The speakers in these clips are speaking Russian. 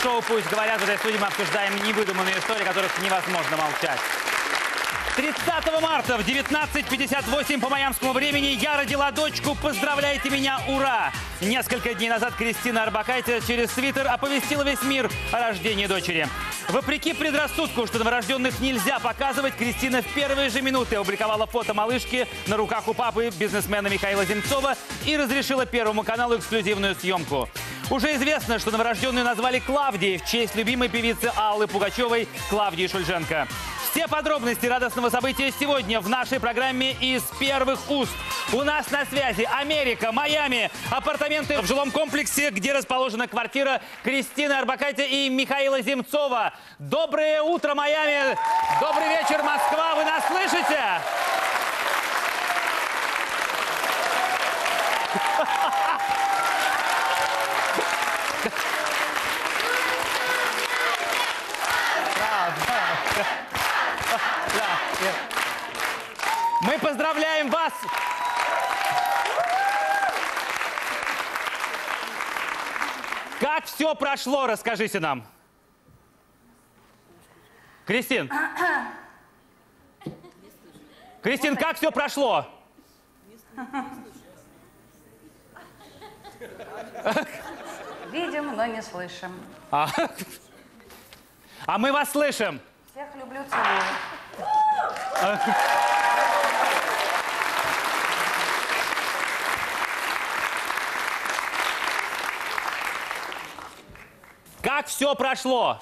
шоу «Пусть говорят». В этой студии мы обсуждаем невыдуманные истории, о которых невозможно молчать. 30 марта в 19:58 по майамскому времени я родила дочку. Поздравляйте меня, ура! Несколько дней назад Кристина Орбакайте через Твиттер оповестила весь мир о рождении дочери. Вопреки предрассудку, что новорожденных нельзя показывать, Кристина в первые же минуты опубликовала фото малышки на руках у папы, бизнесмена Михаила Земцова, и разрешила Первому каналу эксклюзивную съемку. Уже известно, что новорожденную назвали Клавдией в честь любимой певицы Аллы Пугачевой Клавдии Шульженко. Все подробности радостного события сегодня в нашей программе «Из первых уст». У нас на связи Америка, Майами, апартаменты в жилом комплексе, где расположена квартира Кристины Орбакайте и Михаила Земцова. Доброе утро, Майами! Добрый вечер, Москва! Вы нас слышите? Мы поздравляем вас! Как все прошло, расскажите нам. Кристин. Кристин, как все прошло? Видим, но не слышим. А мы вас слышим. Всех люблю, целую. Как все прошло?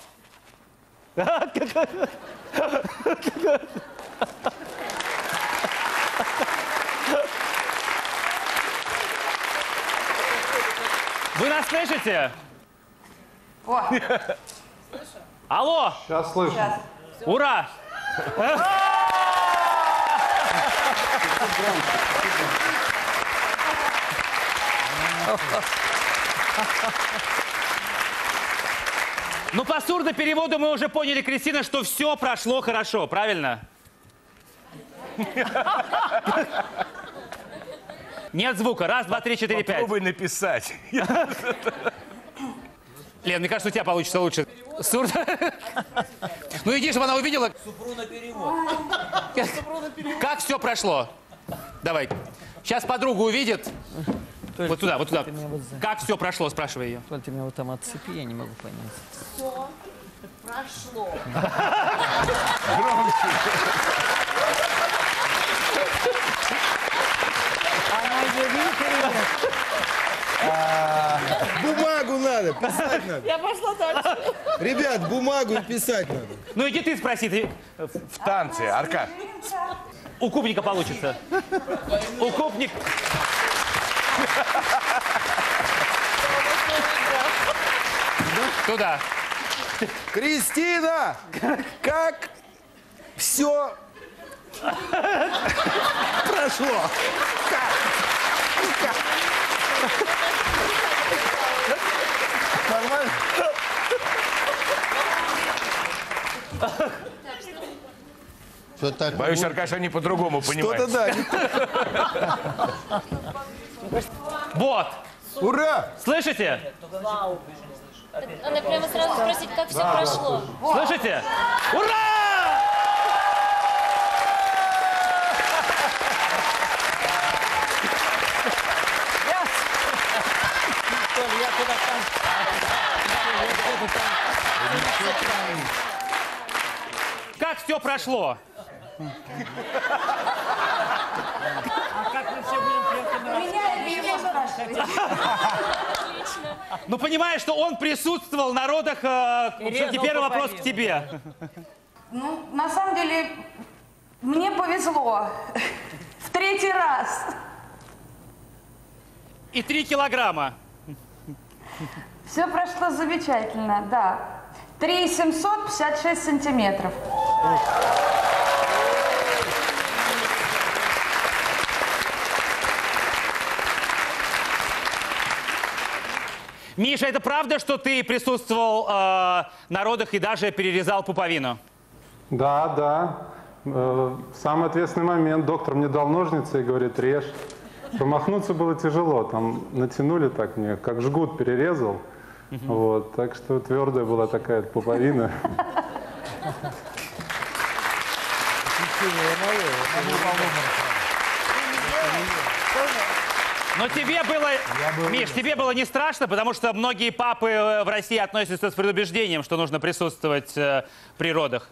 Вы нас слышите? О, Алло! Сейчас слышу. сейчас. Ура! Ну, по сурдопереводу мы уже поняли, Кристина, что все прошло хорошо, правильно? Нет звука. Раз, два, три, четыре, пять. Попробуй написать. Лен, мне кажется, у тебя получится лучше. Ну иди, чтобы она увидела. Как все прошло? Давай. Сейчас подруга увидит. Вот туда, вот туда. Как все прошло, спрашивай ее. Толь, ты меня вот там отцепи, я не могу понять. Все прошло. Она ее видит или нет? Бумагу надо, писать надо. Я пошла дальше. Ребят, бумагу писать надо. Ну иди ты спроси. Ты... В танце, Аркад. У Кубника получится. У Кубник... Туда. Кристина, как все прошло? Нормально? Что так? Боюсь, Аркаш, они по-другому понимают. Что-то да. Вот. Ура! Слышите? Надо прямо сразу спросить, как все прошло. Слышите? Ура! Толь, я куда там... Как все прошло? Меня спрашиваете. Ну, понимаешь, что он присутствовал на родах. Все-таки первый вопрос к тебе. Ну, на самом деле, мне повезло. В третий раз. И 3 килограмма. Все прошло замечательно, да. 3,756 сантиметров. Миша, это правда, что ты присутствовал на родах и даже перерезал пуповину? Да, да. В самый ответственный момент доктор мне дал ножницы и говорит, режь. Промахнуться было тяжело. Там натянули так мне, как жгут перерезал. Вот, так что твердая была такая пуповина. Но тебе было, Миш, тебе было не страшно, потому что многие папы в России относятся с предубеждением, что нужно присутствовать при родах.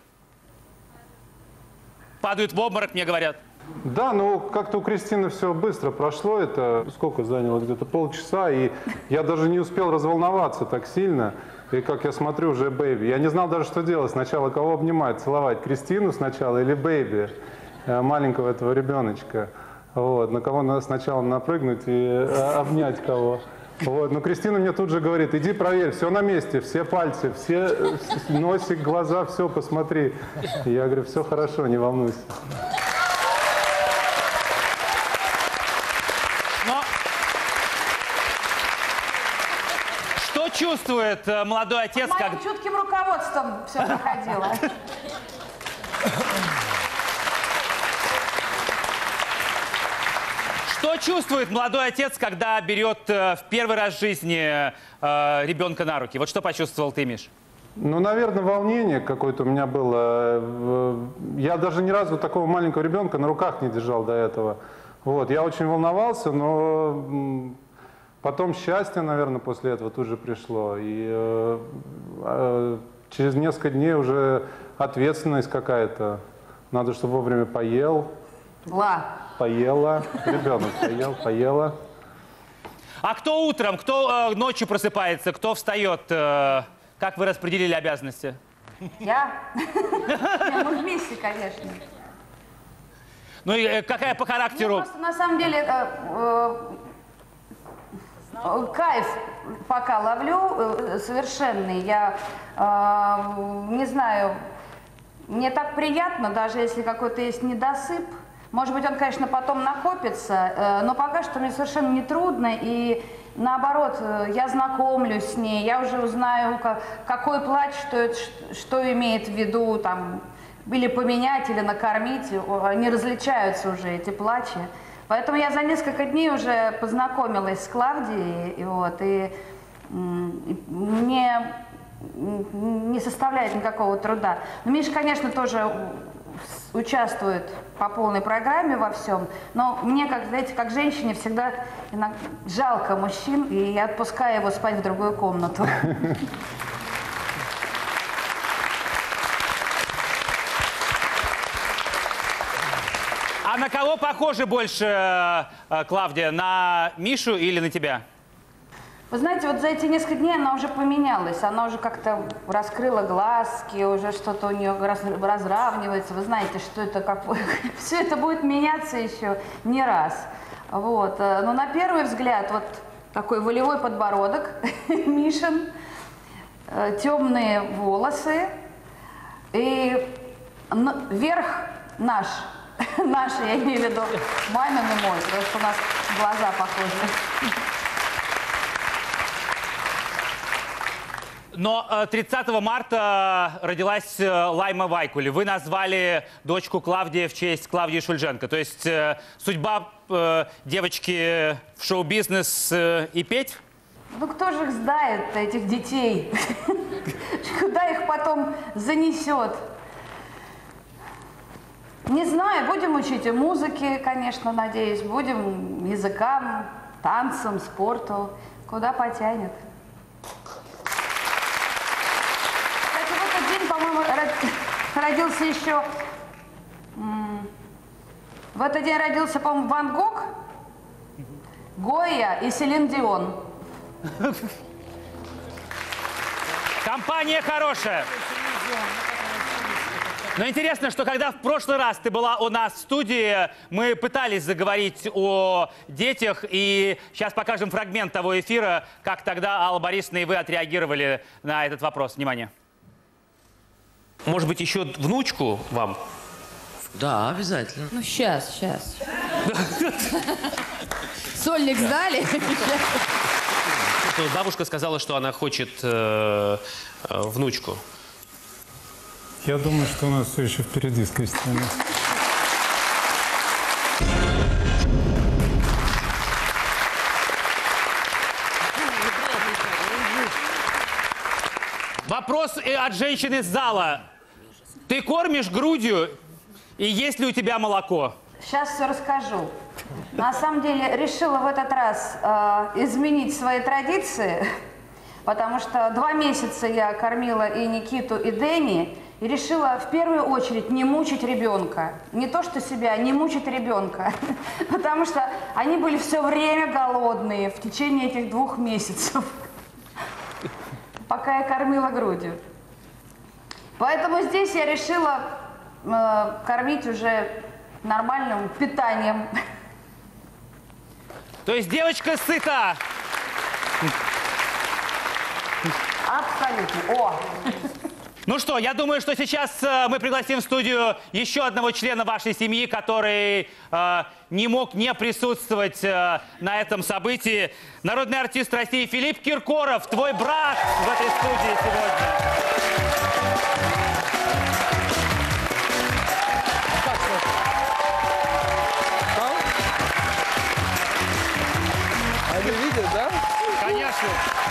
Падают в обморок, мне говорят. Да, ну как-то у Кристины все быстро прошло. Это сколько заняло? Где-то полчаса. И я даже не успел разволноваться так сильно. И как я смотрю, уже бэйби. Я не знал даже, что делать. Сначала кого обнимать, целовать? Кристину сначала или бэйби? Маленького этого ребеночка. Вот. На кого надо сначала напрыгнуть и обнять кого. Вот. Но Кристина мне тут же говорит: иди проверь, все на месте, все пальцы, все носик, глаза, все посмотри. И я говорю: все хорошо, не волнуйся. Но что чувствует молодой отец, Под как... моим чутким руководством все проходило. Что чувствует молодой отец, когда берет в первый раз в жизни ребенка на руки? Вот что почувствовал ты, Миш? Ну, наверное, волнение какое-то у меня было. Я даже ни разу такого маленького ребенка на руках не держал до этого. Вот. Я очень волновался, но потом счастье, наверное, после этого тут же пришло. И через несколько дней уже ответственность какая-то. Надо, чтобы вовремя поел. Поела. Ребенок поел, поела. А кто утром, кто ночью просыпается, кто встает? Как вы распределили обязанности? Я? Мы вместе, конечно. Ну и какая по Мне характеру? просто на самом деле кайф пока ловлю совершенный. Я не знаю, мне так приятно, даже если какой-то есть недосып. Может быть, он, конечно, потом накопится, но пока что мне совершенно не трудно. И наоборот, я знакомлюсь с ней, я уже узнаю, какой плач, что имеет в виду, там, или поменять, или накормить. Они различаются уже, эти плачи. Поэтому я за несколько дней уже познакомилась с Клавдией, и мне не составляет никакого труда. Но Миша, конечно, тоже участвует по полной программе во всем, но мне, как, знаете, как женщине всегда жалко мужчин, и я отпускаю его спать в другую комнату. А на кого похоже больше, Клавдия, на Мишу или на тебя? Вы знаете, вот за эти несколько дней она уже поменялась, она уже как-то раскрыла глазки, уже что-то у нее разравнивается. Вы знаете, что это, как все это будет меняться еще не раз. Вот. Но на первый взгляд вот такой волевой подбородок Мишин, темные волосы и верх наш, я имею в виду мамин и мой, потому что у нас глаза похожи. Но 30 марта родилась Лайма Вайкуле. Вы назвали дочку Клавдия в честь Клавдии Шульженко. То есть судьба девочки в шоу-бизнес и петь? Ну кто же их сдает, этих детей? Куда их потом занесет? Не знаю, будем учить и музыке, конечно, надеюсь. Будем языкам, танцам, спорту. Куда потянет. По-моему, родился еще... В этот день родился, по-моему, Ван Гог, Гойя и Селин Дион. Компания хорошая. Но интересно, что когда в прошлый раз ты была у нас в студии, мы пытались заговорить о детях, и сейчас покажем фрагмент того эфира, как тогда Алла Борисовна и вы отреагировали на этот вопрос. Внимание. Может быть, еще внучку вам? Да, обязательно. Ну, сейчас. Сольник сдали? Бабушка сказала, что она хочет внучку. Я думаю, что у нас все еще впереди с Кристиной. от женщины из зала. Ты кормишь грудью, и есть ли у тебя молоко? Сейчас все расскажу. На самом деле решила в этот раз изменить свои традиции, потому что 2 месяца я кормила и Никиту, и Дэнни, и решила в первую очередь не мучить ребенка. Не то что себя, не мучить ребенка, потому что они были все время голодные в течение этих 2 месяцев, пока я кормила грудью. Поэтому здесь я решила кормить уже нормальным питанием. То есть девочка сыта. Абсолютно. О! Ну что, я думаю, что сейчас мы пригласим в студию еще одного члена вашей семьи, который не мог не присутствовать на этом событии. Народный артист России Филипп Киркоров, твой брат в этой студии сегодня. Они видят, да? Конечно.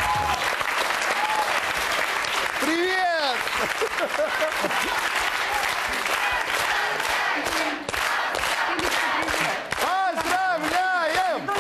Привет! Поздравляем!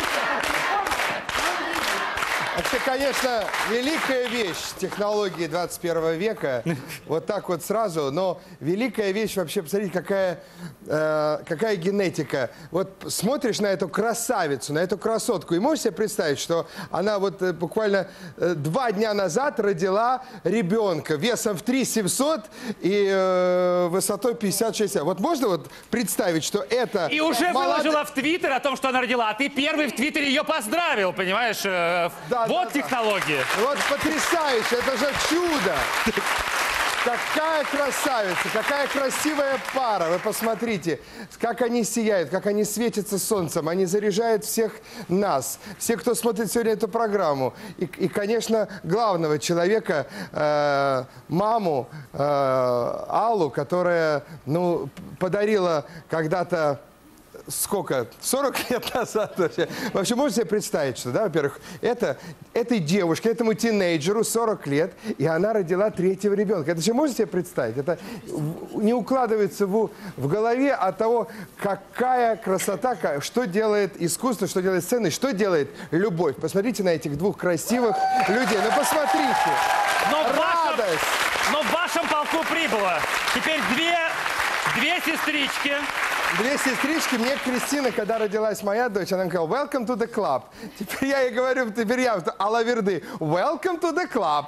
Вообще, конечно, великая вещь технологии 21 века. Вот так вот сразу. Но великая вещь вообще, посмотрите, какая генетика. Вот смотришь на эту красавицу, на эту красотку, и можешь себе представить, что она вот буквально 2 дня назад родила ребенка весом в 3700 и высотой 56. Вот можно вот представить, что это... И уже выложила в Твиттер о том, что она родила, а ты первый в Твиттере ее поздравил, понимаешь? Вот технология. Вот потрясающе, это же чудо. Какая красавица, какая красивая пара. Вы посмотрите, как они сияют, как они светятся солнцем. Они заряжают всех нас, всех, кто смотрит сегодня эту программу. И конечно, главного человека, маму Аллу, которая, ну, подарила когда-то... Сколько? 40 лет назад вообще. Вообще, можете себе представить, что, да, во-первых, этой девушке, этому тинейджеру 40 лет, и она родила 3-го ребенка. Это же можете себе представить? Это не укладывается в голове от того, какая красота, что делает искусство, что делает сцена, что делает любовь. Посмотрите на этих 2 красивых людей. Ну, посмотрите. Радость. Но в вашем полку прибыло. Теперь две сестрички. 2 сестрички. Мне Кристина, когда родилась моя дочь, она сказала, welcome to the club. Теперь я ей говорю, Алаверды, welcome to the club.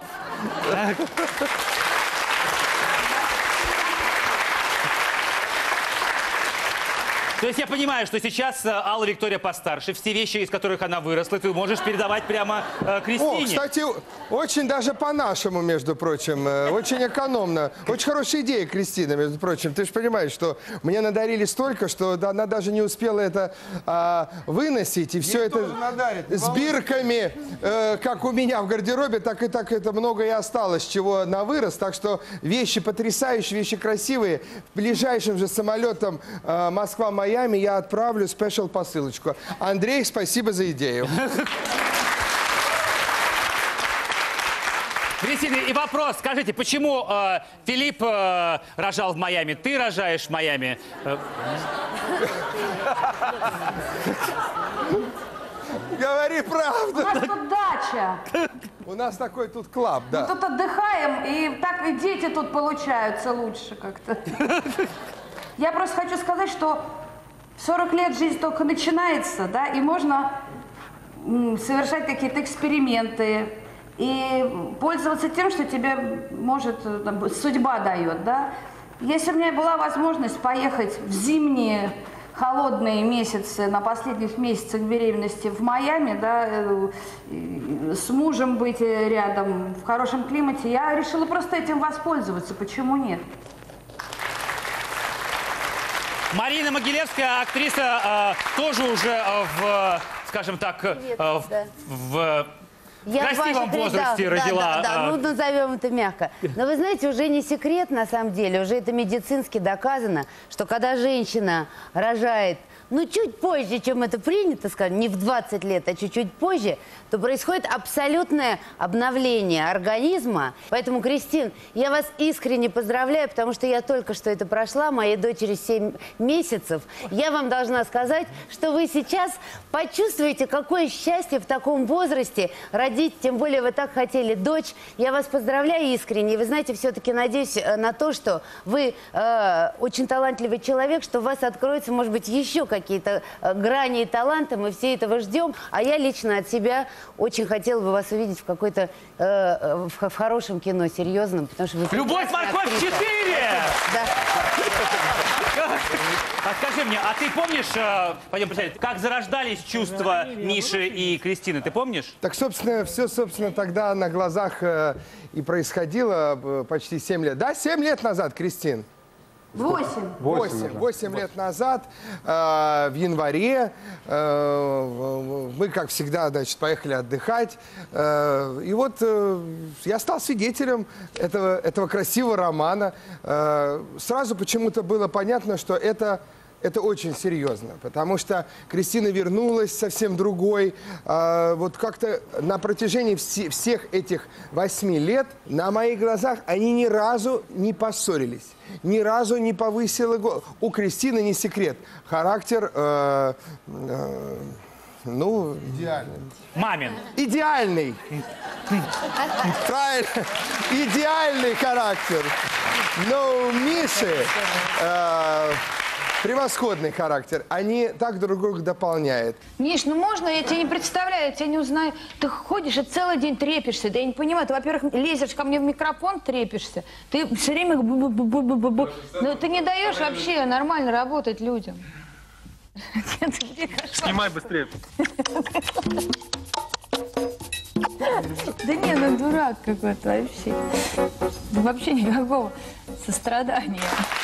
То есть я понимаю, что сейчас Алла Виктория постарше, все вещи, из которых она выросла, ты можешь передавать прямо Кристине. О, кстати, очень даже по-нашему, между прочим, очень экономно. Очень хорошая идея, Кристина, между прочим. Ты же понимаешь, что мне надарили столько, что она даже не успела это выносить. И все это с бирками, как у меня в гардеробе, так это много и осталось, чего на вырос. Так что вещи потрясающие, вещи красивые. Ближайшим же самолетом Москва-Майами я отправлю спешл посылочку. Андрей, спасибо за идею. Кристина, и вопрос. Скажите, почему Филипп рожал в Майами, ты рожаешь в Майами? Говори правду. У нас тут дача. У нас такой тут клаб, да. Мы тут отдыхаем, и так и дети тут получаются лучше как-то. Я просто хочу сказать, что в 40 лет жизнь только начинается, да, и можно совершать какие-то эксперименты и пользоваться тем, что тебе, может, там, судьба дает, да. Если у меня была возможность поехать в зимние холодные месяцы, на последних месяцах беременности в Майами, да, с мужем быть рядом, в хорошем климате, я решила просто этим воспользоваться. Почему нет? Марина Могилевская, актриса, тоже уже в, скажем так, в красивом возрасте родила. Да, ну назовем это мягко. Но вы знаете, уже не секрет на самом деле, уже это медицински доказано, что когда женщина рожает ну, чуть позже, чем это принято, скажем, не в 20 лет, а чуть-чуть позже, то происходит абсолютное обновление организма. Поэтому, Кристин, я вас искренне поздравляю, потому что я только что это прошла, моей дочери 7 месяцев. Я вам должна сказать, что вы сейчас почувствуете, какое счастье в таком возрасте родить, тем более вы так хотели дочь. Я вас поздравляю искренне. И вы знаете, все-таки надеюсь на то, что вы очень талантливый человек, что у вас откроются, может быть, еще какие-то грани и таланты. Мы все этого ждем. А я лично от себя очень хотела бы вас увидеть в какой-то в хорошем кино, серьезном, потому что вы... Любовь, морковь 4! Да. Скажи мне, а ты помнишь, пойдем представить, как зарождались чувства Миши и Кристины? Ты помнишь? Так, собственно, все, тогда на глазах и происходило почти 7 лет. Да, 7 лет назад, Кристин? 8 лет назад, в январе, мы, как всегда, значит, поехали отдыхать. И вот я стал свидетелем этого красивого романа. Сразу почему-то было понятно, что это очень серьезно, потому что Кристина вернулась совсем другой. Вот как-то на протяжении всех этих 8 лет на моих глазах они ни разу не поссорились, ни разу не повысила голос. У Кристины, не секрет, характер, ну, идеальный. Мамин. Идеальный. Правильно. Идеальный характер. Но у Миши... превосходный характер. Они так друг друга дополняют. Миш, ну можно? Я тебя не представляю, я тебя не узнаю. Ты ходишь и целый день трепишься. Да я не понимаю, ты, во-первых, лезешь ко мне в микрофон, трепишься. Ты все время... Ну ты не даешь вообще нормально работать людям. Снимай быстрее. Да не, ну дурак какой-то вообще. Вообще никакого сострадания.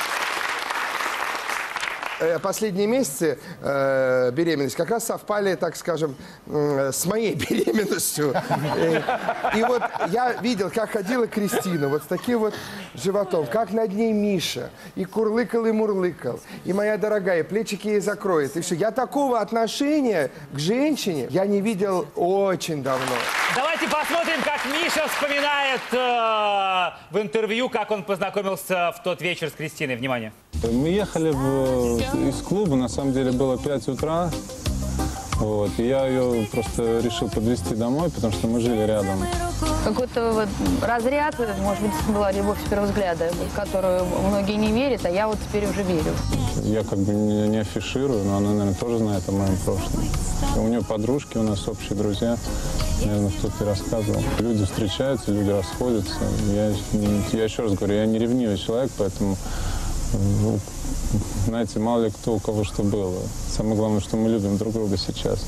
Последние месяцы беременности как раз совпали, так скажем, с моей беременностью. И вот я видел, как ходила Кристина, вот с таким вот животом, как над ней Миша, и курлыкал, и мурлыкал, и моя дорогая, плечики ей закроет, и все. Я такого отношения к женщине я не видел очень давно. Давайте посмотрим, как Миша вспоминает в интервью, как он познакомился в тот вечер с Кристиной. Внимание. Мы ехали из клуба, на самом деле было 5 утра. Вот, и я ее просто решил подвезти домой, потому что мы жили рядом. Какой-то вот разряд, может быть, была любовь с первого взгляда, в которую многие не верят, а я вот теперь уже верю. Я как бы не афиширую, но она, наверное, тоже знает о моем прошлом. У нее подружки, у нас общие друзья. Наверное, кто-то и рассказывал. Люди встречаются, люди расходятся. Я еще раз говорю, я не ревнивый человек, поэтому, знаете, мало ли кто у кого что было. Самое главное, что мы любим друг друга сейчас.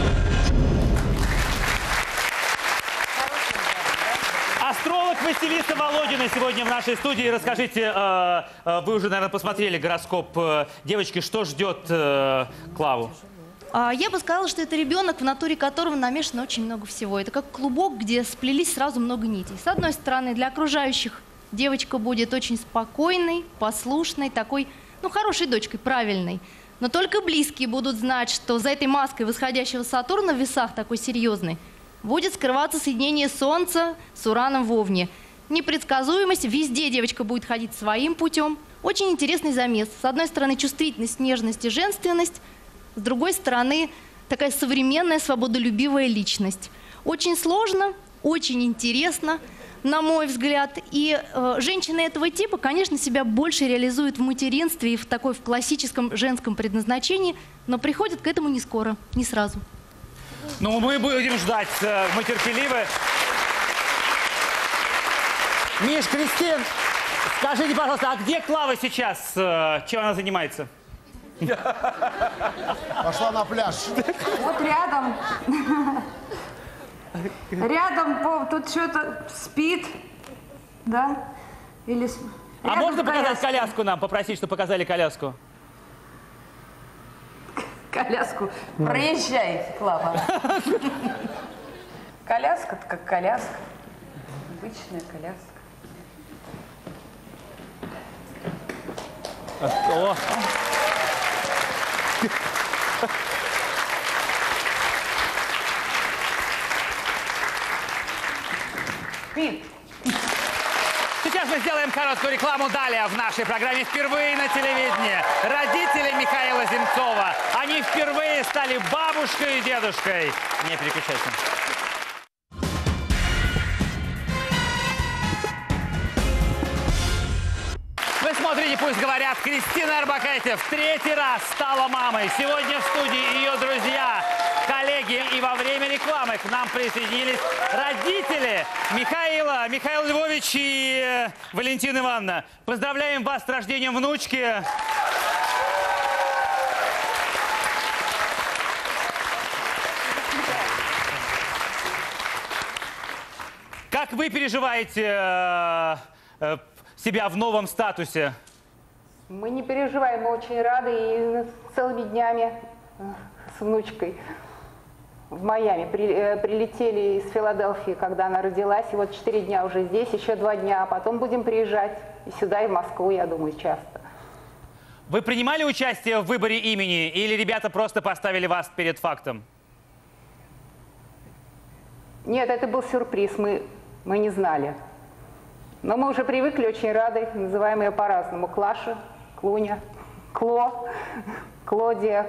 Астролог Василиса Володина сегодня в нашей студии. Расскажите, вы уже, наверное, посмотрели гороскоп девочки, что ждет Клаву? Я бы сказала, что это ребенок, в натуре которого намешано очень много всего. Это как клубок, где сплелись сразу много нитей. С одной стороны, для окружающих девочка будет очень спокойной, послушной, такой, ну, хорошей дочкой, правильной. Но только близкие будут знать, что за этой маской восходящего Сатурна в весах такой серьезной будет скрываться соединение Солнца с Ураном в Овне. Непредсказуемость, везде девочка будет ходить своим путем. Очень интересный замес. С одной стороны, чувствительность, нежность и женственность. С другой стороны, такая современная, свободолюбивая личность. Очень сложно, очень интересно, на мой взгляд. И женщины этого типа, конечно, себя больше реализуют в материнстве и в классическом женском предназначении, но приходят к этому не скоро, не сразу. Ну, мы будем ждать, мы терпеливы. Миш, Кристин, скажите, пожалуйста, а где Клава сейчас? Чем она занимается? Пошла на пляж. Вот рядом. Рядом тут что-то спит. Да? Или... А можно показать коляску нам? Попросить, чтобы показали коляску. Коляску. Проезжай, Клава. Коляска-то как коляска. Обычная коляска. О. Пит. Сейчас мы сделаем короткую рекламу. Далее в нашей программе впервые на телевидении родители Михаила Земцова. Они впервые стали бабушкой и дедушкой. Не переключайся. Вы смотрите «Пусть говорят». Кристина Орбакайте в третий раз стала мамой. Сегодня в студии ее друзья, коллеги. И во время рекламы к нам присоединились родители Михаила, Михаил Львович и Валентина Ивановна. Поздравляем вас с рождением внучки. Как вы переживаете себя в новом статусе? Мы не переживаем, мы очень рады и целыми днями с внучкой в Майами. Прилетели из Филадельфии, когда она родилась, и вот 4 дня уже здесь, еще 2 дня, а потом будем приезжать и сюда, и в Москву, я думаю, часто. Вы принимали участие в выборе имени или ребята просто поставили вас перед фактом? Нет, это был сюрприз, мы не знали. Но мы уже привыкли, очень рады, называем ее по-разному. Клаша, Клуня, Кло, Клодия.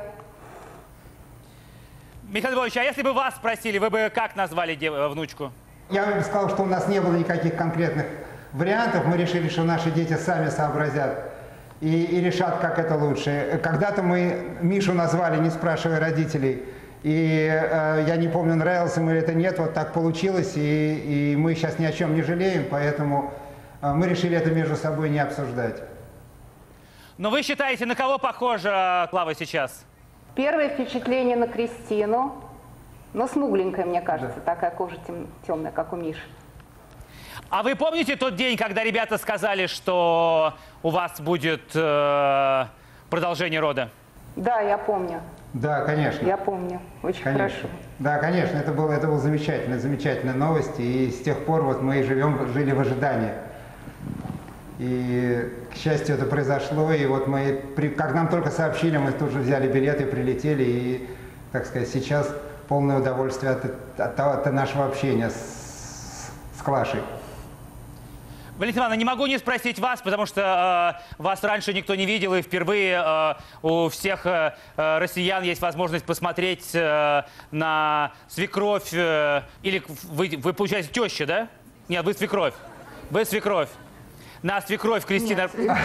Михаил Львович, а если бы вас спросили, вы бы как назвали внучку? Я бы сказал, что у нас не было никаких конкретных вариантов. Мы решили, что наши дети сами сообразят и решат, как это лучше. Когда-то мы Мишу назвали, не спрашивая родителей. И я не помню, нравилось ему или это нет, вот так получилось. И мы сейчас ни о чем не жалеем, поэтому мы решили это между собой не обсуждать. Но вы считаете, на кого похожа Клава сейчас? Первое впечатление на Кристину, но смугленькая, мне кажется, да. Такая кожа темная, как у Миши. А вы помните тот день, когда ребята сказали, что у вас будет продолжение рода? Да, я помню. Да, конечно. Я помню, очень хорошо. Да, конечно, это была замечательная новость, и с тех пор вот мы и жили в ожидании. И, к счастью, это произошло, и вот мы, как нам только сообщили, мы тут же взяли билеты, прилетели, и, так сказать, сейчас полное удовольствие от нашего общения с Клашей. Валентина Ивановна, не могу не спросить вас, потому что вас раньше никто не видел, и впервые у всех россиян есть возможность посмотреть на свекровь, или вы, получается, теща, да? Нет, вы свекровь. Вы свекровь. На свекровь Кристина.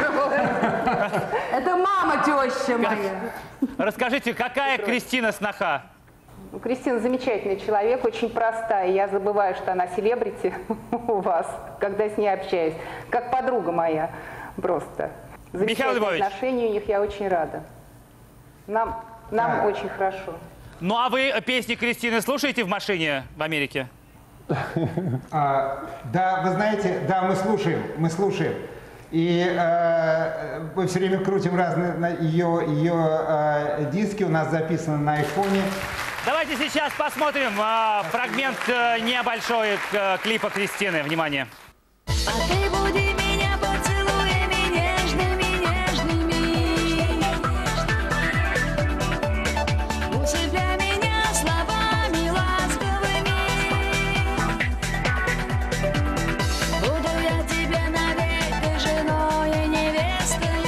Это мама теща моя. Расскажите, какая Кристина сноха? Кристина замечательный человек, очень простая. Я забываю, что она селебрити у вас, когда с ней общаюсь. Как подруга моя просто. Замечательные отношения у них, я очень рада. Нам очень хорошо. Ну а вы песни Кристины слушаете в машине в Америке? Да, вы знаете, да, мы слушаем. И мы все время крутим разные ее диски, у нас записано на айфоне. Давайте сейчас посмотрим фрагмент небольшой клипа Кристины. Внимание. А ты буди меня поцелуями нежными. Усыпляй меня словами ласковыми. Буду я тебе навек женой и невестой.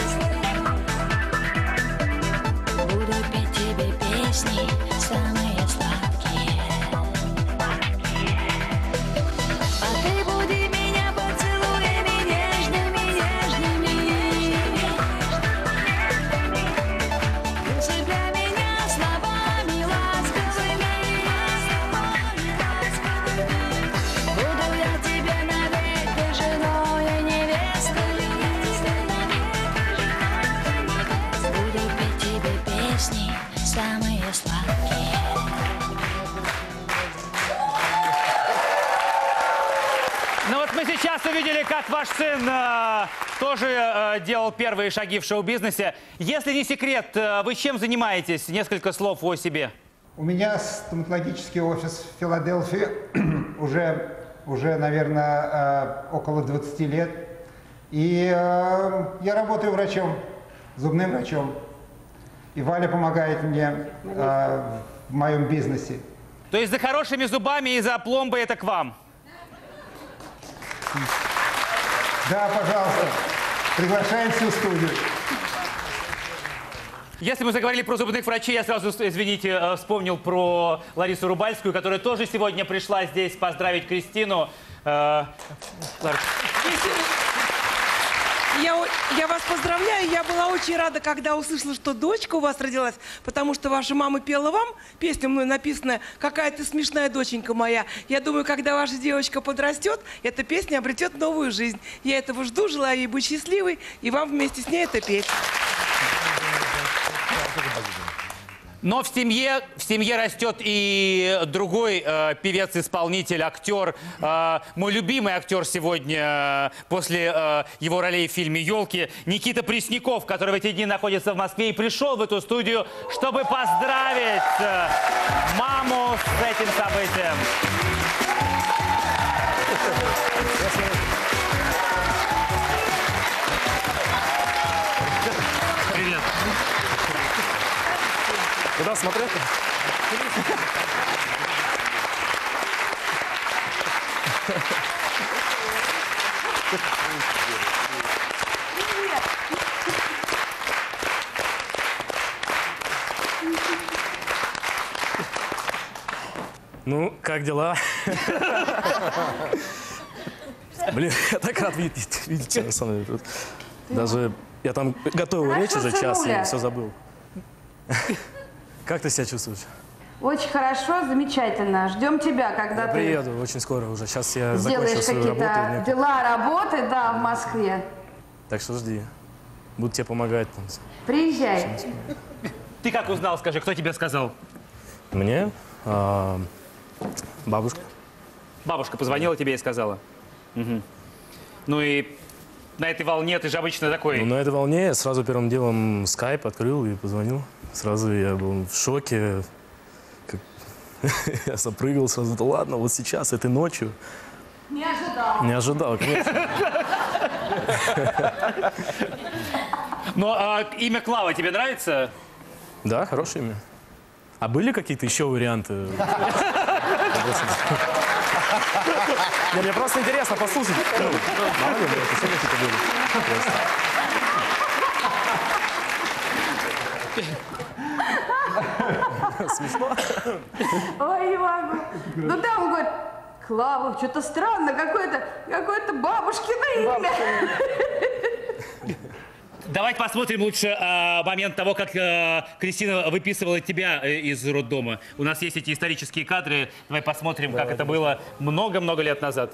Буду петь тебе песни самые сладкие. А ты буди меня поцелуями нежными. Усыпляй меня словами ласковыми. Буду я тебе навек женой и невестой. Буду петь тебе песни самые сладкие. Ну вот мы сейчас увидели, как ваш сын тоже делал первые шаги в шоу-бизнесе. Если не секрет, вы чем занимаетесь? Несколько слов о себе. У меня стоматологический офис в Филадельфии уже, наверное, около 20 лет. И я работаю врачом, зубным врачом. И Валя помогает мне в моем бизнесе. То есть за хорошими зубами и за пломбой это к вам? Да, пожалуйста. Приглашаем всю студию. Если мы заговорили про зубных врачей, я сразу, извините, вспомнил про Ларису Рубальскую, которая тоже сегодня пришла здесь поздравить Кристину. Я вас поздравляю. Я была очень рада, когда услышала, что дочка у вас родилась, потому что ваша мама пела вам песню мной написанная «Какая ты смешная доченька моя». Я думаю, когда ваша девочка подрастет, эта песня обретет новую жизнь. Я этого жду, желаю ей быть счастливой и вам вместе с ней это петь. Но в семье растет и другой певец-исполнитель, актер, мой любимый актер сегодня после его ролей в фильме «Елки», Никита Пресняков, который в эти дни находится в Москве и пришел в эту студию, чтобы поздравить маму с этим событием. Привет. Куда смотреть? Ну, как дела? Блин, я так рад видеть тебя, на самом деле. Даже я там готовил речь уже час и все забыл. Как ты себя чувствуешь? Очень хорошо, замечательно. Ждем тебя, когда Я приеду очень скоро уже. Сейчас я закончу сделаешь свою работу. какие-то дела, работы, да, в Москве. Так что жди. Буду тебе помогать. Там. Приезжай. Ты как узнал, скажи, кто тебе сказал? Мне? Бабушка. Бабушка позвонила тебе и сказала? Угу. Ну и на этой волне ты же обычно такой... Ну, на этой волне я сразу первым делом скайп открыл и позвонил. Сразу я был в шоке. Я запрыгал сразу. Да ладно, вот сейчас, этой ночью. Не ожидал. Не ожидал, конечно. Но имя Клава тебе нравится? Да, хорошее имя. А были какие-то еще варианты? Мне просто интересно послушать. Мало ли, это все какие-то были. Смешно. Ой, не могу. Ну там он говорит, Клава, что-то странно, какое-то бабушкино имя. Давайте посмотрим лучше момент того, как Кристина выписывала тебя из роддома. У нас есть эти исторические кадры. Давай посмотрим, как это было много-много лет назад.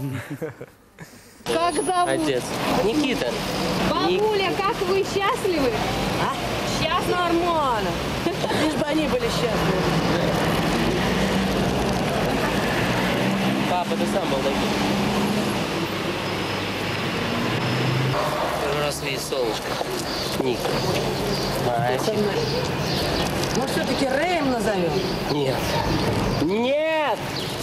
Как зовут? Отец. Никита. Бабуля, как вы счастливы? А? Счастливы? Нормально. Лишь бы они были счастливы. Папа, ты сам был таким. Первый раз видишь солнышко. Ник. Мальчик. Мы все-таки Рэем назовем? Нет. Нет!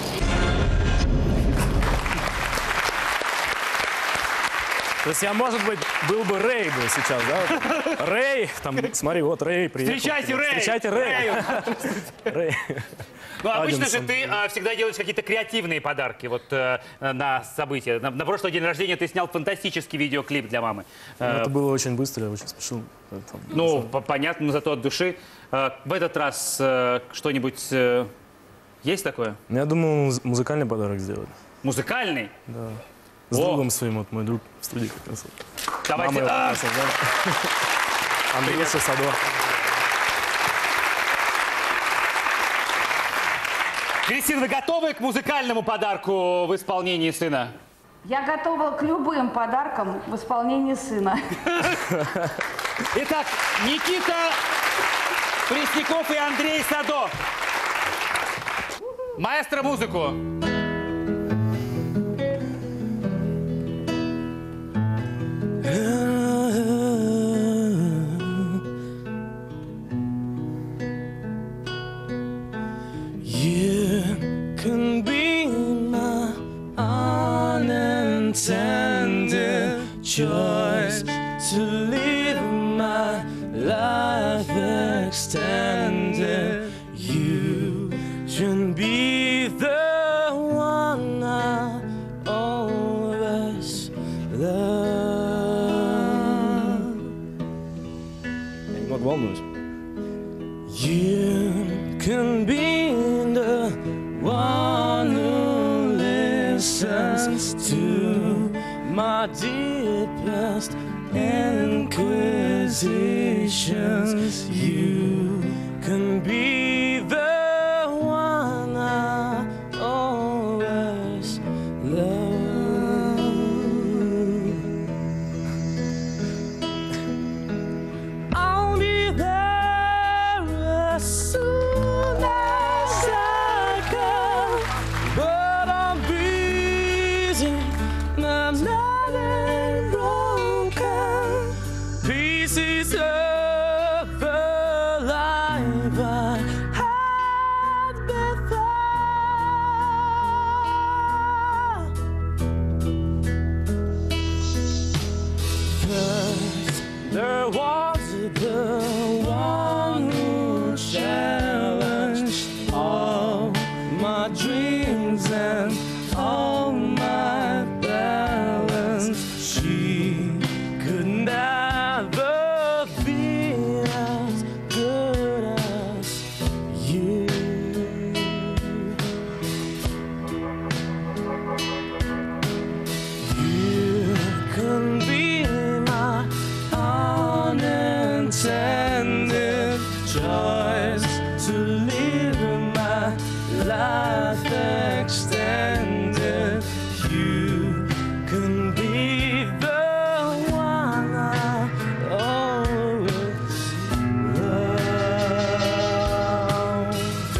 То есть я, может быть, был бы Рэй бы сейчас, да? Рэй, там, смотри, вот Рэй приехал. Встречайте Рэй! Встречайте Рэй! Рэй. Ну, обычно же Аддинсон. ты всегда делаешь какие-то креативные подарки вот на события. На прошлый день рождения ты снял фантастический видеоклип для мамы. Это было очень быстро, я очень спешил. Ну, понятно, но зато от души. В этот раз что-нибудь есть такое? Я думал, музыкальный подарок сделать. Музыкальный? Да. С другом своим, вот мой друг в студии как раз. Давайте. Мама его как раз, да. Андрюша Садо. Кристина, вы готовы к музыкальному подарку в исполнении сына? Я готова к любым подаркам в исполнении сына. Итак, Никита Пресняков и Андрей Садо. Маэстро, музыку. You can be my unintended choice to live my life. extended. You can be the one I always love. Я немного волнуюсь. You can be the one who listens to my deepest inquisitions. You can be the one I always love. I'll be there as soon as I can, but I'm busy, I'm not broken. Pieces of the life I had before. First, there was the one who challenged all my dreams and all my balance. She could never be as good as you. You can be my unintended choice to live my life extended. You can be the one I always love.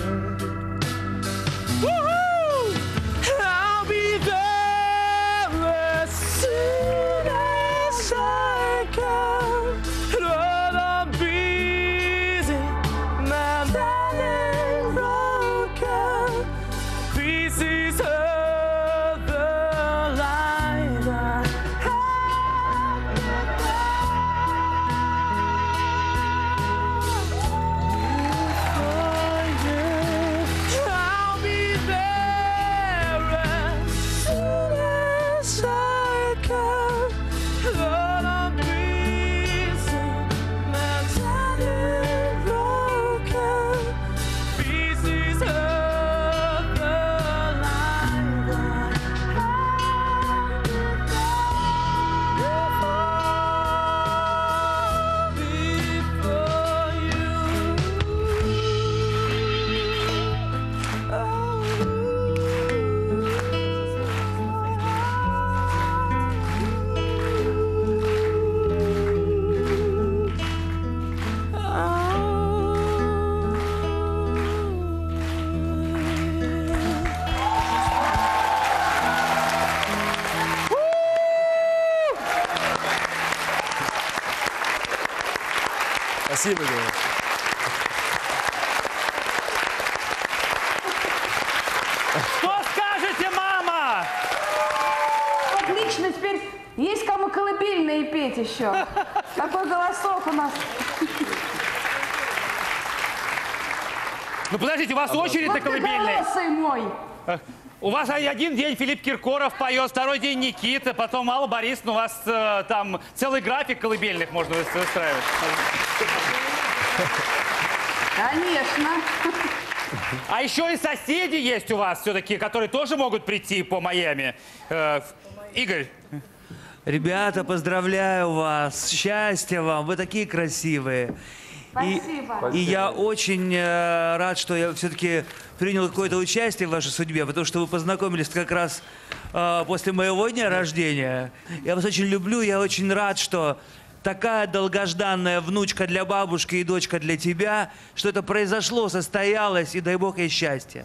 Woo-hoo! I'll be there as soon as I can. But I'm busy, my darling broken. Pieces of the light I I'll be there as soon as I can. But I'm busy, my darling broken. Pieces of the light I before you. Спасибо, Галя. Что скажете, мама? Отлично, теперь есть кому колыбельные петь еще. Какой голосок у нас. Ну подождите, у вас очередь на колыбельные. Голосый мой. У вас один день Филипп Киркоров поет, второй день Никита, потом Алла Борисовна, у вас там целый график колыбельных можно выстраивать. Конечно. А еще и соседи есть у вас все-таки, которые тоже могут прийти по Майами. Игорь. Ребята, поздравляю вас, счастья вам, вы такие красивые. Спасибо. И я очень рад, что я все-таки принял какое-то участие в вашей судьбе, потому что вы познакомились как раз после моего дня рождения. Я вас очень люблю, я очень рад, что такая долгожданная внучка для бабушки и дочка для тебя, что это произошло, состоялось, и дай бог ей счастья.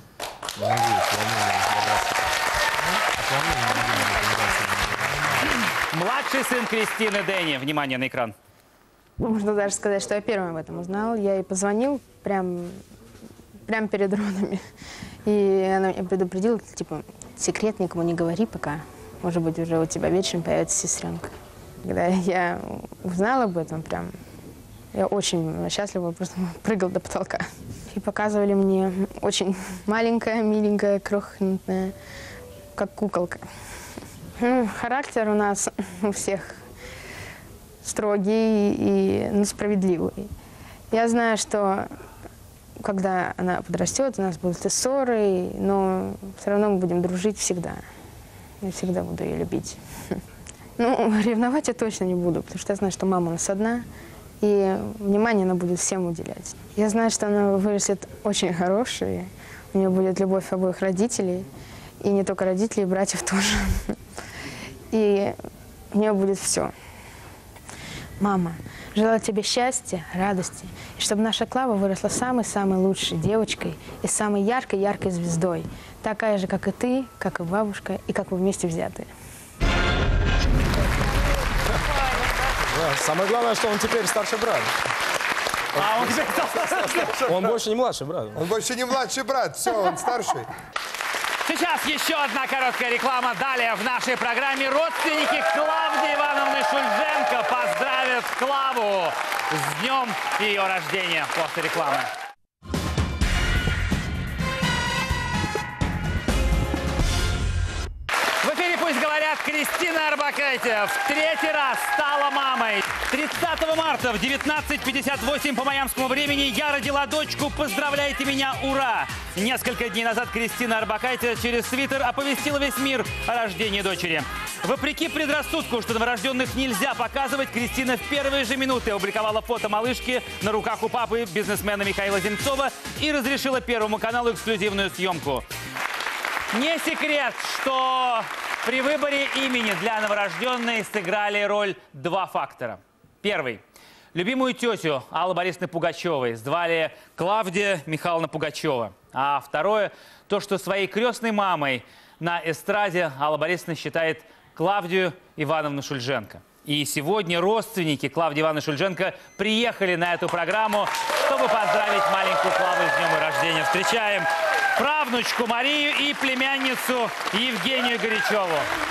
Младший сын Кристины Дэнни. Внимание на экран. Можно даже сказать, что я первым об этом узнал. Я ей позвонил прям перед родами. И она меня предупредила, типа, секрет никому не говори пока. Может быть, уже у тебя вечером появится сестренка. Когда я узнала об этом, прям Я очень счастлива, просто прыгал до потолка. И показывали мне очень маленькая, миленькая, крохотная, как куколка. Ну, характер у нас у всех строгий и справедливый. Я знаю, что когда она подрастет, у нас будут и ссоры, но все равно мы будем дружить всегда. Я всегда буду ее любить. Ну, ревновать я точно не буду, потому что я знаю, что мама у нас одна, и внимание она будет всем уделять. Я знаю, что она вырастет очень хорошей, у нее будет любовь обоих родителей, и не только родителей, и братьев тоже. И у нее будет все. Мама, желаю тебе счастья, радости, и чтобы наша Клава выросла самой-самой лучшей девочкой и самой яркой-яркой звездой, такая же, как и ты, как и бабушка, и как вы вместе взятые. Да, самое главное, что он теперь старший брат. А он теперь старший. Он больше не младший брат. Он больше не младший брат, все, он старший. Сейчас еще одна короткая реклама. Далее в нашей программе родственники Клавдии Ивановны Шульженко поздравят Клаву с днем ее рождения после рекламы. В эфире «Пусть говорят», Кристина Орбакайте в третий раз стала мамой. 30 марта в 19:58 по майамскому времени я родила дочку. Поздравляйте меня, ура! Несколько дней назад Кристина Орбакайте через Твиттер оповестила весь мир о рождении дочери. Вопреки предрассудку, что новорожденных нельзя показывать, Кристина в первые же минуты опубликовала фото малышки на руках у папы, бизнесмена Михаила Земцова, и разрешила Первому каналу эксклюзивную съемку. Не секрет, что при выборе имени для новорожденной сыграли роль два фактора. Первый. Любимую тетю Аллы Борисовны Пугачевой звали Клавдия Михайловна Пугачева. А второе, то, что своей крестной мамой на эстраде Алла Борисовна считает Клавдию Ивановну Шульженко. И сегодня родственники Клавдии Ивановны Шульженко приехали на эту программу, чтобы поздравить маленькую Клаву с днем рождения. Встречаем правнучку Марию и племянницу Евгению Горячеву.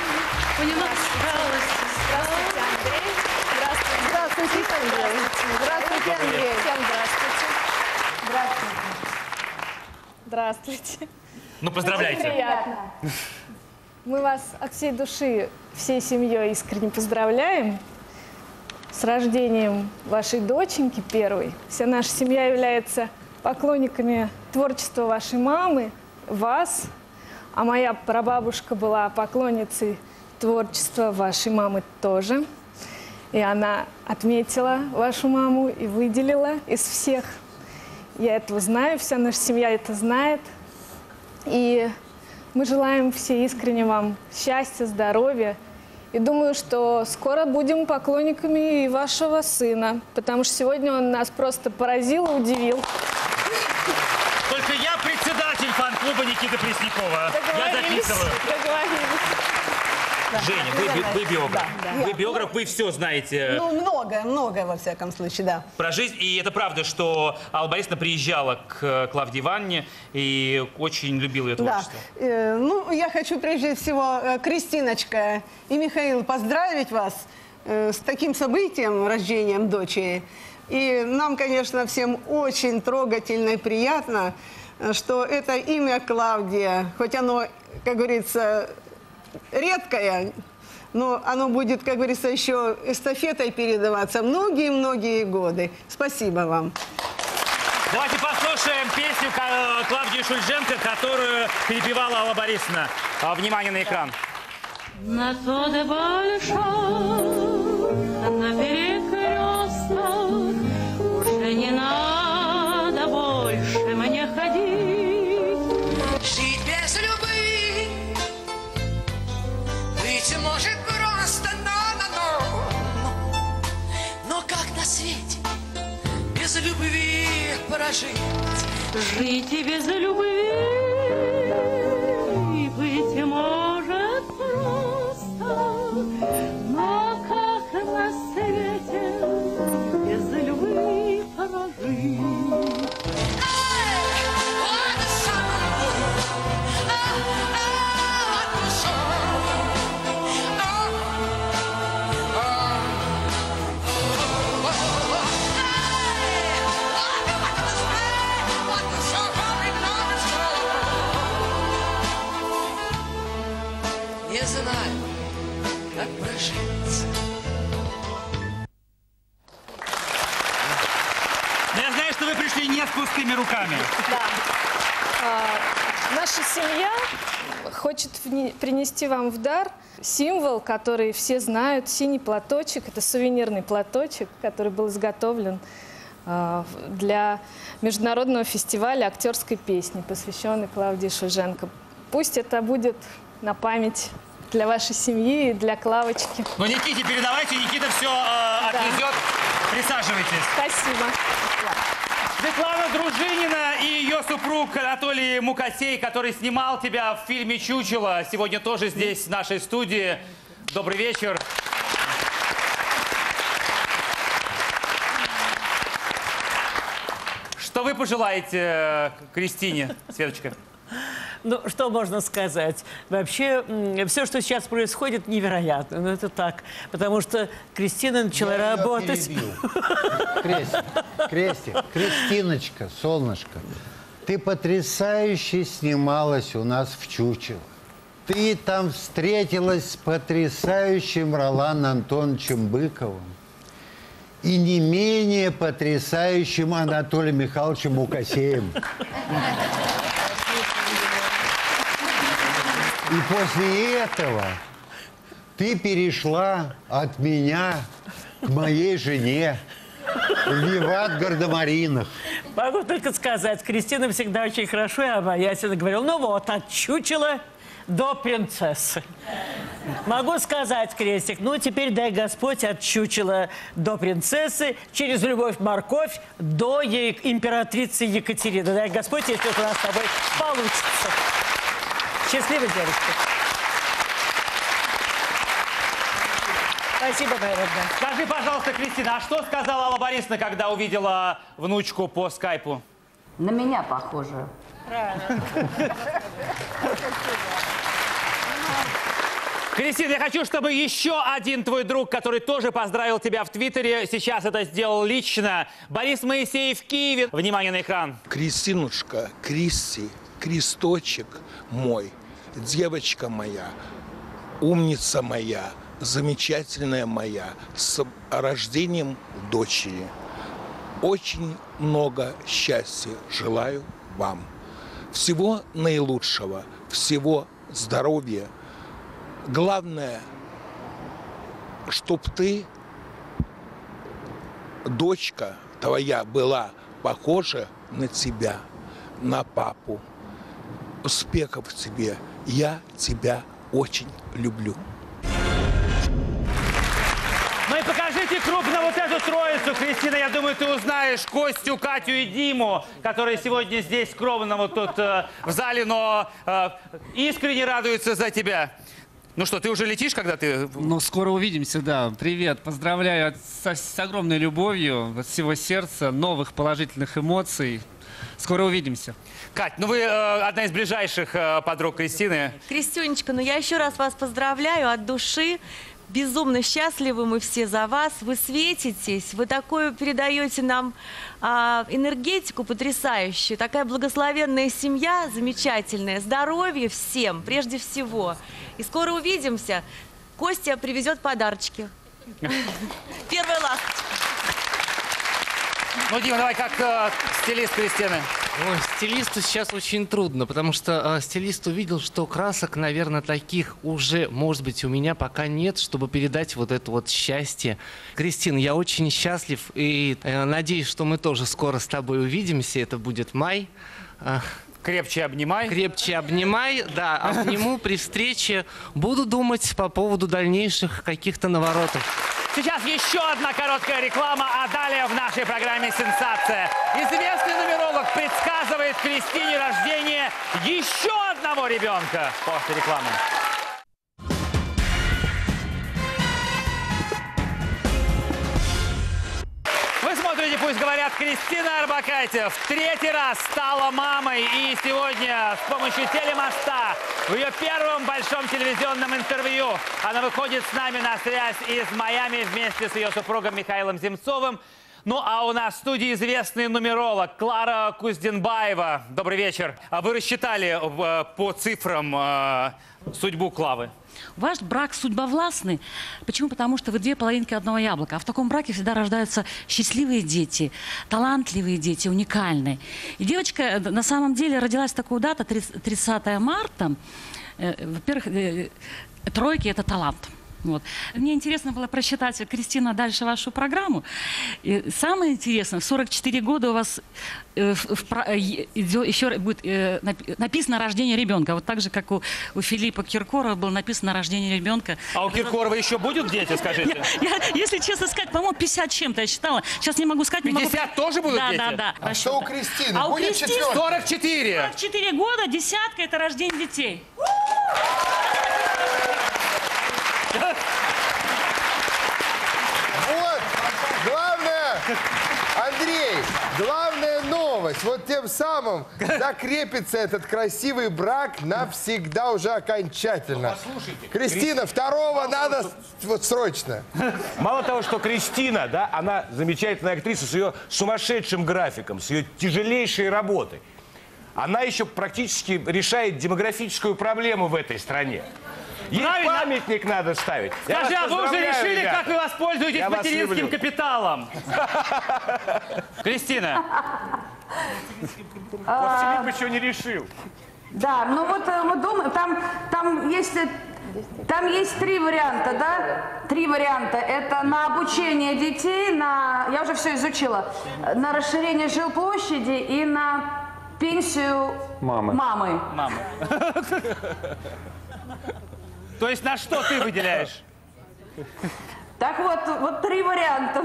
Здравствуйте, Андрей. Здравствуйте, Андрей. Здравствуйте, Андрей. Всем здравствуйте. Здравствуйте. Ну, поздравляйте. Очень приятно. Мы вас от всей души, всей семьей искренне поздравляем с рождением вашей доченьки первой. Вся наша семья является поклонниками творчества вашей мамы, вас. А моя прабабушка была поклонницей творчества вашей мамы тоже. И она отметила вашу маму и выделила из всех. Я этого знаю, вся наша семья это знает. И мы желаем все искренне вам счастья, здоровья. И думаю, что скоро будем поклонниками и вашего сына, потому что сегодня он нас просто поразил и удивил. Только я председатель фан-клуба Никиты Преснякова. Я записываю. Договорились. Женя, вы биограф. Вы биограф, вы все знаете. Ну, многое, во всяком случае, да. Про жизнь. И это правда, что Алла Борисовна приезжала к Клавдии Ивановне и очень любила ее творчество. Да. Ну, я хочу прежде всего, Кристиночка и Михаил, поздравить вас с таким событием, рождением дочери. И нам, конечно, всем очень трогательно и приятно, что это имя Клавдия, хоть оно, как говорится, редкое, но оно будет, как говорится, еще эстафетой передаваться многие-многие годы. Спасибо вам. Давайте послушаем песню Клавдии Шульженко, которую перепевала Алла Борисовна. Внимание на экран. На тоде большом, на перекресток, уже не надо больше мне ходить. Жить без любви, быть может просто, но как на свете без любви прожить? Жить и без любви, быть может просто, но как на свете без любви прожить? и не с пустыми руками. Наша семья хочет принести вам в дар символ, который все знают, синий платочек. Это сувенирный платочек, который был изготовлен для международного фестиваля актерской песни, посвященный Клавдии Шульженко. Пусть это будет на память для вашей семьи и для Клавочки. Ну, Никите передавайте, Никита все отвезет. Присаживайтесь. Спасибо. Светлана Дружинина и ее супруг Анатолий Мукасей, который снимал тебя в фильме «Чучело», сегодня тоже здесь, в нашей студии. Добрый вечер. Что вы пожелаете Кристине, Светочка? Ну, что можно сказать? Вообще, все, что сейчас происходит, невероятно. Ну, это так. Потому что Кристина начала работать... Кристиночка, солнышко, ты потрясающе снималась у нас в «Чучело». Ты там встретилась с потрясающим Роланом Антоновичем Быковым и не менее потрясающим Анатолием Михайловичем Мукасеем. И после этого ты перешла от меня к моей жене в «Виват Гардемаринах». Могу только сказать, Кристина всегда очень хорошо и обаятельно говорила, ну вот, от чучела до принцессы. Могу сказать, Крестик, ну теперь дай Господь от чучела до принцессы, через любовь-морковь до императрицы Екатерины. Дай Господь, если это у нас с тобой получится. Счастливой девочка. Спасибо, моя родная. Скажи, пожалуйста, Кристина, а что сказала Алла Борисовна, когда увидела внучку по скайпу? На меня похоже. Правильно. Кристина, я хочу, чтобы еще один твой друг, который тоже поздравил тебя в Твиттере, сейчас это сделал лично. Борис Моисеев в Киеве. Внимание на экран. Кристинушка, Кристи, Кресточек мой, девочка моя, умница моя, замечательная моя, с рождением дочери. Очень много счастья желаю вам. Всего наилучшего, всего здоровья. Главное, чтоб ты, дочка твоя, была похожа на тебя, на папу. Успехов тебе. Я тебя очень люблю. Ну и покажите крупно вот эту троицу, Кристина. Я думаю, ты узнаешь Костю, Катю и Диму, которые сегодня здесь скромно вот тут в зале, но искренне радуются за тебя. Ну что, ты уже летишь, когда ты... Ну, скоро увидимся, да. Привет, поздравляю с огромной любовью, от всего сердца, новых положительных эмоций. Скоро увидимся. Кать, ну вы одна из ближайших подруг Кристины. Кристюнечка, ну я еще раз вас поздравляю от души. Безумно счастливы мы все за вас. Вы светитесь, вы такую передаете нам энергетику потрясающую. Такая благословенная семья, замечательная. Здоровья всем, прежде всего. И скоро увидимся. Костя привезет подарочки. Первая ласточка. Ну, Дима, давай как стилист Кристины. Ой, стилисту сейчас очень трудно, потому что стилист увидел, что красок, наверное, таких уже, может быть, у меня пока нет, чтобы передать вот это вот счастье. Кристина, я очень счастлив и надеюсь, что мы тоже скоро с тобой увидимся. Это будет май. Крепче обнимай. Крепче обнимай, да, обниму при встрече. Буду думать по поводу дальнейших каких-то наворотов. Сейчас еще одна короткая реклама, а далее в нашей программе «Сенсация». Известный нумеролог предсказывает Кристине рождение еще одного ребенка после рекламы. Вы смотрите «Пусть говорят». Кристина Орбакайте в третий раз стала мамой. И сегодня с помощью телемоста в ее первом большом телевизионном интервью она выходит с нами на связь из Майами вместе с ее супругом Михаилом Земцовым. Ну, а у нас в студии известный нумеролог Клара Кузденбаева. Добрый вечер. А вы рассчитали по цифрам судьбу Клавы? Ваш брак судьбовластный. Почему? Потому что вы две половинки одного яблока. А в таком браке всегда рождаются счастливые дети, талантливые дети, уникальные. И девочка на самом деле родилась в такую дату, 30 марта. Во-первых, тройки – это талант. Вот. Мне интересно было просчитать, Кристина, дальше вашу программу. И самое интересное, в 44 года у вас еще будет написано рождение ребенка. Вот так же, как у Филиппа Киркорова было написано рождение ребенка. А у Киркорова еще будут дети, скажите? Если честно сказать, по-моему, 50 чем-то я считала. Сейчас не могу сказать. 50 тоже будут дети? Да. А что у Кристины? А у Будет Кристины 44. 44 года, десятка – это рождение детей. Вот, главное, Андрей, главная новость. Вот тем самым закрепится этот красивый брак навсегда уже окончательно. Послушайте, Кристина, второго надо вот срочно. Мало того, что Кристина, да, она замечательная актриса с ее сумасшедшим графиком, с ее тяжелейшей работой. Она еще практически решает демографическую проблему в этой стране. Ей памятник надо ставить. Скажи, а вы уже решили, как вы воспользуетесь материнским капиталом? Кристина. Вот Филипп еще не решил. Да, ну вот мы думаем, там есть 3 варианта, да? 3 варианта. Это на обучение детей, я уже все изучила, на расширение жилплощади и на пенсию мамы. То есть на что ты выделяешь? Так вот 3 варианта.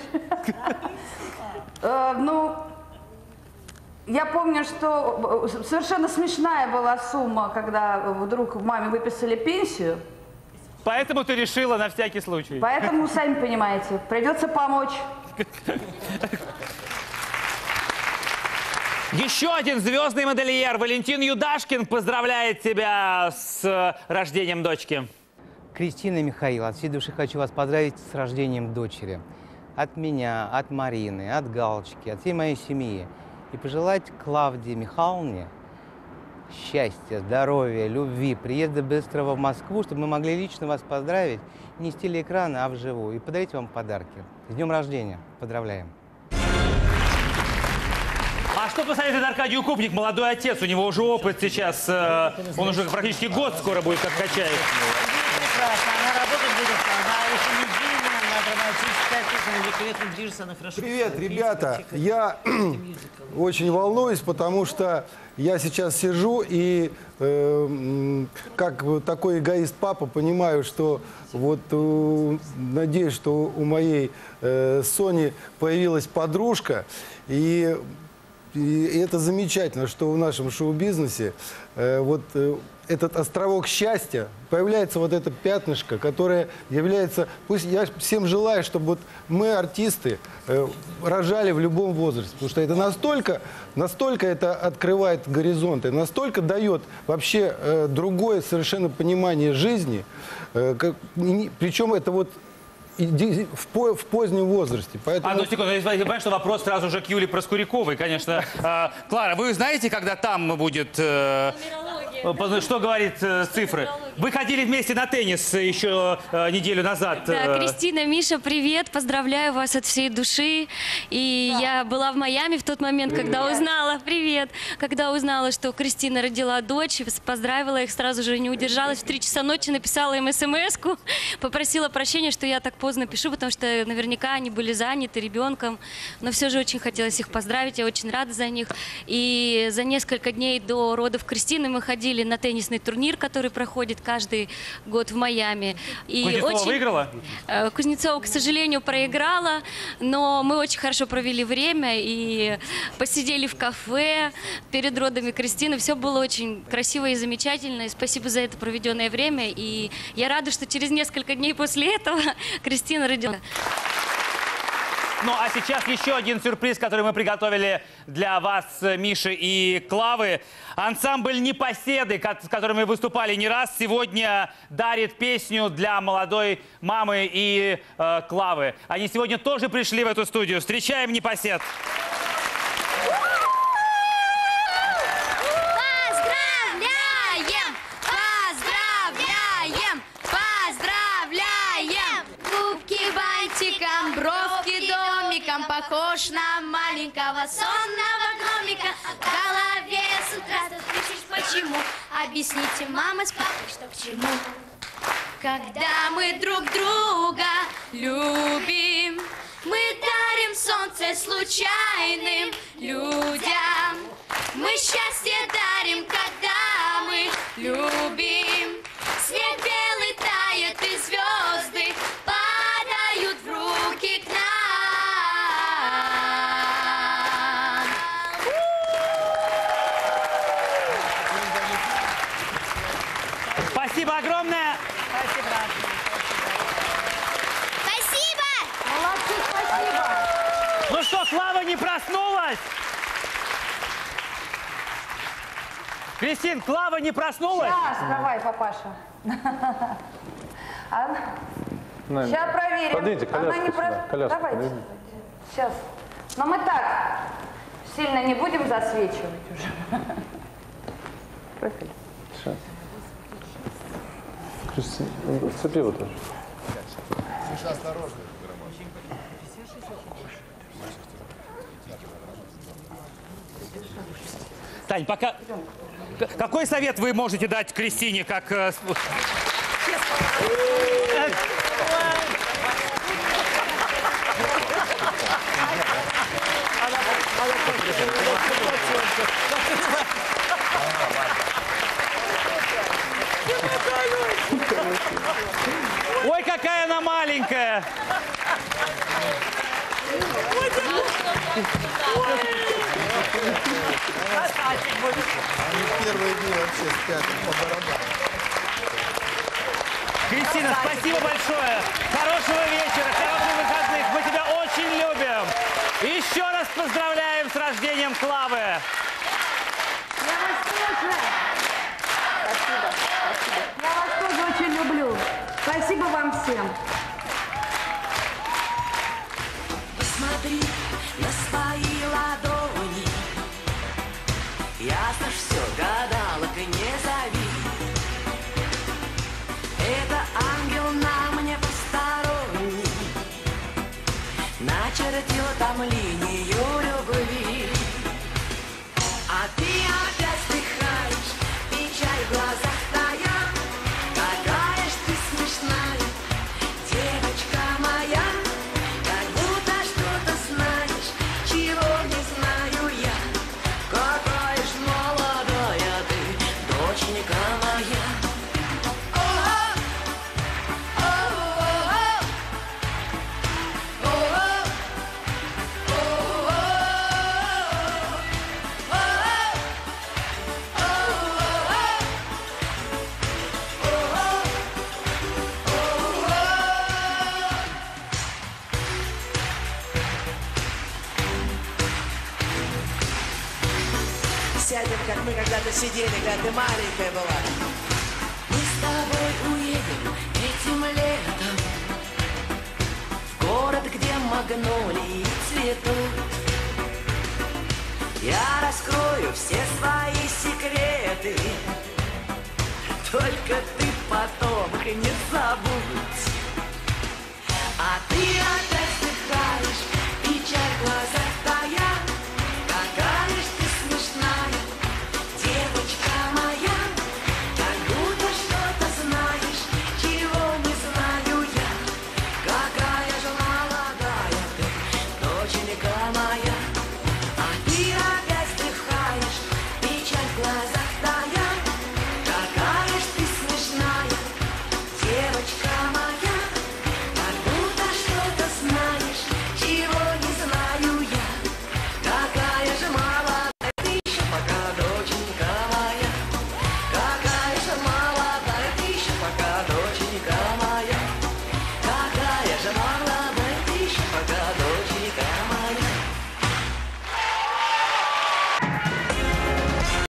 Ну, я помню, что совершенно смешная была сумма, когда вдруг маме выписали пенсию. Поэтому ты решила на всякий случай. Поэтому, сами понимаете, придется помочь. Еще один звездный модельер Валентин Юдашкин поздравляет тебя с рождением дочки. Кристина и Михаил, от всей души хочу вас поздравить с рождением дочери. От меня, от Марины, от Галочки, от всей моей семьи. И пожелать Клавдии Михайловне счастья, здоровья, любви, приезда быстрого в Москву, чтобы мы могли лично вас поздравить не с телеэкрана, а вживую. И подарить вам подарки. С днем рождения. Поздравляем. А что посоветует Аркадий Укупник, молодой отец? У него уже опыт сейчас, он уже практически год скоро будет как качает. Прекрасно, она работать будет, она еще недельная, она драматическая, великолепно движется, она хорошо. Привет, ребята. Я очень волнуюсь, потому что я сейчас сижу и как такой эгоист папа понимаю, что вот надеюсь, что у моей Сони появилась подружка, и это замечательно, что в нашем шоу-бизнесе этот островок счастья, появляется вот это пятнышко, которое является... Пусть я всем желаю, чтобы вот мы, артисты, рожали в любом возрасте, потому что это настолько это открывает горизонты, настолько дает вообще другое совершенно понимание жизни, причем это вот в позднем возрасте. Поэтому... Одну секунду, я понимаю, что вопрос сразу же к Юле Проскуряковой, конечно. Клара, вы знаете, когда там будет... Что говорит цифры? Вы ходили вместе на теннис еще неделю назад. Да, Кристина, Миша, привет, поздравляю вас от всей души. И я была в Майами в тот момент, когда узнала, когда узнала, что Кристина родила дочь, поздравила их, сразу же не удержалась, в 3 часа ночи написала им смс-ку, попросила прощения, что я так поздно пишу, потому что наверняка они были заняты ребенком, но все же очень хотелось их поздравить, я очень рада за них. И за несколько дней до родов Кристины мы ходили на теннисный турнир, который проходит каждый год в Майами. И Кузнецова выиграла? Кузнецова, к сожалению, проиграла, но мы очень хорошо провели время и посидели в кафе перед родами Кристины. Все было очень красиво и замечательно. И спасибо за это проведенное время. И я рада, что через несколько дней после этого Кристина родила. Ну, а сейчас еще один сюрприз, который мы приготовили для вас, Миши и Клавы. Ансамбль «Непоседы», с которыми выступали не раз, сегодня дарит песню для молодой мамы и Клавы. Они сегодня тоже пришли в эту студию. Встречаем «Непосед». Поздравляем! Поздравляем! росточком похож на маленького сонного гномика. В голове с утра 100 тысяч почему. Объясните, мама с папой, что к чему. Когда мы друг друга любим, мы дарим солнце случайным людям. Мы счастье дарим, когда мы любим. Снег белый тает, и звезды падают в руки к нам. Спасибо огромное. Спасибо! Молодцы, спасибо! Ну что, Клава не проснулась? Кристин, Клава не проснулась? Сейчас, давай, папаша. Сейчас проверим. Подвиньте коляску Она не сюда, коляску Давайте. подвиньте. Сейчас. Но мы так сильно не будем засвечивать уже. Профиль. Сейчас. Кристина, цепи вот тоже. Слушай, осторожно. Тань, пока... Какой совет вы можете дать Кристине, как... Ой, какая она маленькая! Они первые дни вообще спят по барабану. Кристина, спасибо большое! Хорошего вечера, хороших выходных! Мы тебя очень любим! И еще раз поздравляем с рождением Клавы! Я вас тоже. Спасибо, спасибо. Я вас тоже очень люблю. Спасибо вам всем. Посмотри на свои ладони. Ясно ж все, гадалок не зови. Это ангел на мне посторонний начертил там линию любви. А ты опять вздыхаешь, печаль в глазах твоя. Какая ж ты смешная, девочка моя. Как будто что-то знаешь, чего не знаю я. Какая ж молодая ты, доченька моя. Сядем, как мы когда-то сидели, когда ты маленькая была. Мы с тобой уедем этим летом в город, где магнолии цветут. Я раскрою все свои секреты, только ты потом их не забудь. А ты опять вздыхаешь,